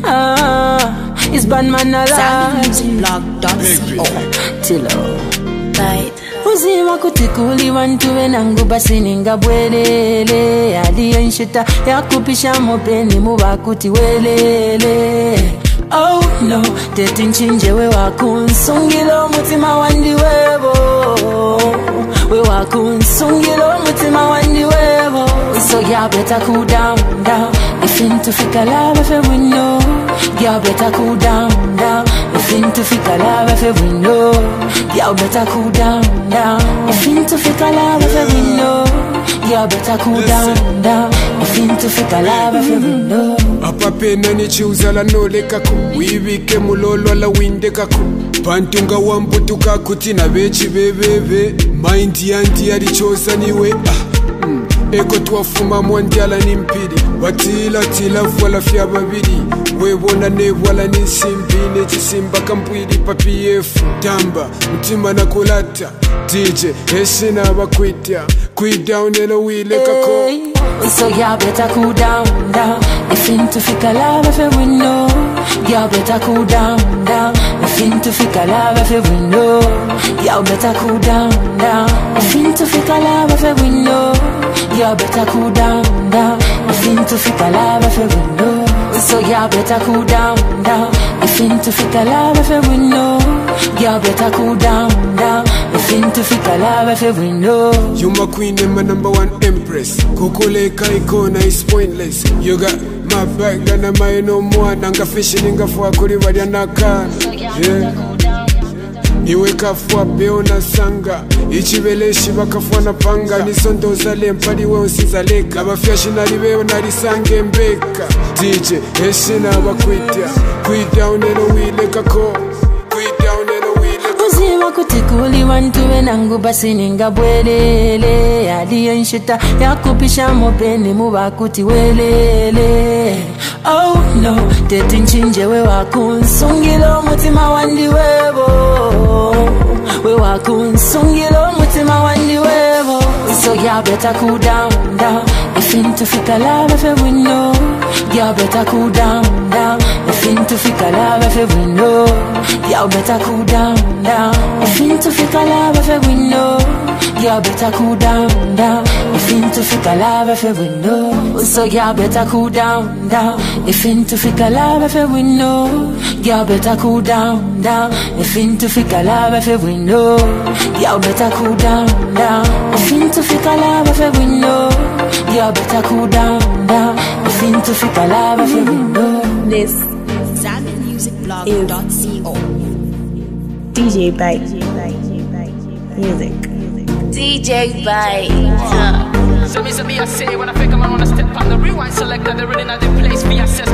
It's bad man alive. ZambianMusicBlog.co. Tilo. Right. Uzima kutikuli wantu wenangu basi ninga bwelele Aliyenshita ya kupisha mopeni mubakuti welele. Oh no, teti nchinje we wakunsungilo mutima wandi webo. We wakunsungilo mutima wandi webo. So y'all better cool down, down. If into fika love if we know. Y'all better cool down, down. If into fika love if we know. Y'all better cool down, down. If into fika love if we know. Y'all better cool down, down. If into fika love if we know. Apapena ni chiuzala nolekako. Wibike mulolwa la windekako. Pantunga wambutuka kutina bechi bebebe. Mind yanti yalichosa niwe. Eko tuwafuma mwandiala ni mpidi. Watila tila vuala fya babidi. Wewona nevuala ni simbi. Nechisimba kampwidi papi yefu. Tamba, mtima na kulata. DJ, esina abakwitya. Quit down elo wile kako. So y'all better cool down, down. If into fika love if we know. Y'all better cool down, down. If into fika love if we know. Y'all better cool down, down. If into fika love if we know. Y'all better cool down, down. If into fika love if we know. So y'all better cool down, down. If into fika love if we know. Y'all better cool down, down. If into fika love if we know. You my queen and my #1 empress. Kukuleka ikona is pointless. You got my back and I no more. Nanga fishing inga for kuri wadia naka. Yeah. Niwe kafua beona sanga. Ichibele shiba kafua na panga. Nisondo zale mpadi we unsizaleka. Abafyashi nalibeyo nalisange mbeka. DJ, eshina abakwitya. Quit down eno wile kako. Quit down eno wile kako. Uzima kutikuli wantu wenangu basi ninga bwelele Aliyenshita ya kupisha mopeni mubakuti welele. Oh no, teti nchinje we wakunsungilo mutima wandi webo. We wakunsungilo mutima wandi webo. So y'all better cool down, down. If into fika love if we know. Y'all better cool down, down. If into fika love if we know. Y'all better cool down, down. If into fika love if we know. Y'all better cool down, down. If into fika love if we know. So y'all better cool down, down. If into fika love if we know. Y'all better cool down, down. If into fika love if we know. Y'all better cool down, down. If into fika love if we know. Y'all better cool down, down. If into fika love if we know. This ZambianMusicBlog.co. DJ Bite Music. DJ Bite. So me I say when I think I'm on a step on the rewind selector, they're really not in place for yourself.